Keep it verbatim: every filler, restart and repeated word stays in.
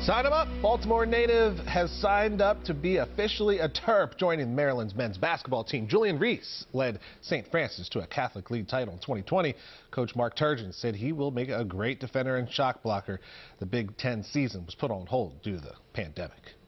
Sign him up. Baltimore native has signed up to be officially a Terp, joining Maryland's men's basketball team. Julian Reese led Saint Francis to a Catholic League title in twenty twenty. Coach Mark Turgeon said he will make a great defender and shot blocker. The Big Ten season was put on hold due to the pandemic.